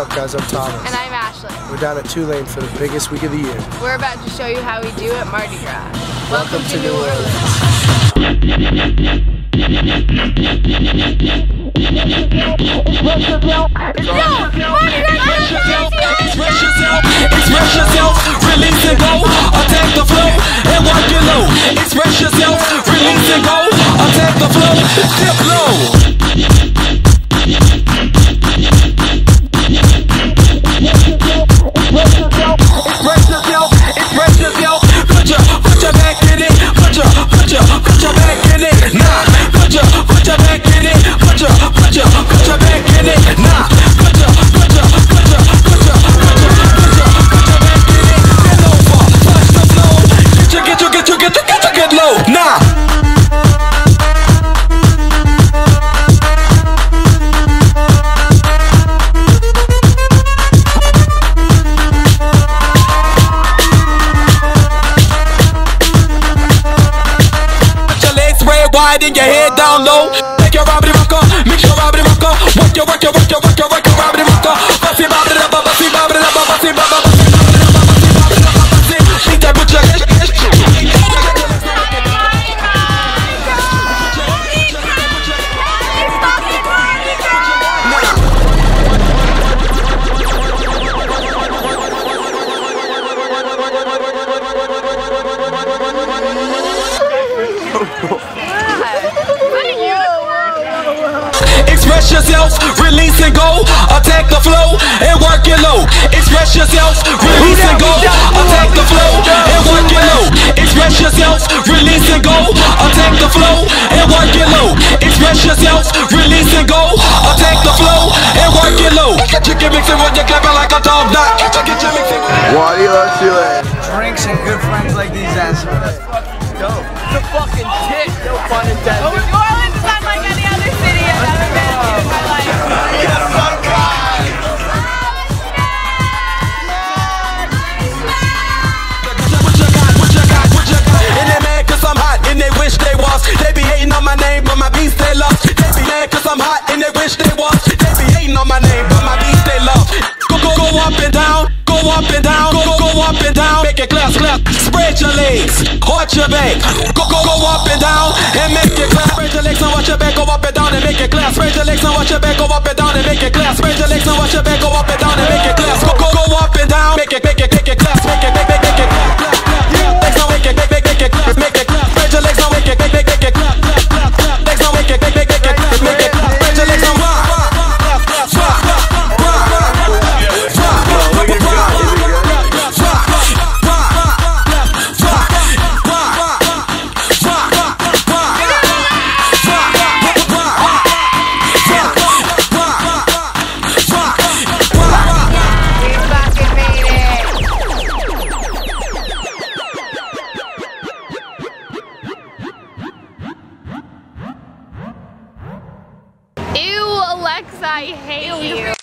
up guys, I'm Thomas. And I'm Ashley. We're down at Tulane for the biggest week of the year. We're about to show you how we do at Mardi Gras. Welcome to New Orleans. Express yourself, release and go. Attack the flow and work it low. Express yourself, release and go. Attack the flow, dip low. Express yourself, put your back in it, put your back in it, nah, put your back in it, put your back in it, nah, put your back in it, bend over, touch the floor, get low, nah. Wide and your head down low. Make your robbity rocker, mix your robbity rocker. Work your robbity rocker. Bussy bobbity up, bussy bobbity up, bussy bobbity up, she that put your Express yourself, release and go. Attack the flow and work it low. Express yourself, release and go. Attack the flow and work it low. Express yourself, release and go. Attack the flow and work it low. Express yourself, release and go. Attack the flow and work it low. Get your mixing when you're clapping like a dog knot. Get your mixing. Why do you love Tulane? Drinks and good friends like these assholes. That's fucking dope. The fucking tit. No pun intended. New Orleans is unlike any other city I've ever been to in my life. And they mad cause I'm hot and they wish they was. They be hating on my name but my beats they love. They be mad cause I'm hot and they wish they was. They be hating on my name but my beats they love. Go up and down, go up and down, go up and down. Make it clap. Spread your legs, arch your back. Go up and down and make it clap. Spread your legs and watch your back, go up and down and make it clap. Spread your legs and watch your back, go up and down and make it clap. Spread your legs and watch your back, go up and down and make it clap. Go up and down, make it clap, make it clap. Legs on make it clap, make it clap. Spread your legs on make it clap, make it clap. Legs on make it clap, make it clap. Spread your legs on rock. Ew, Alexa, I hate you.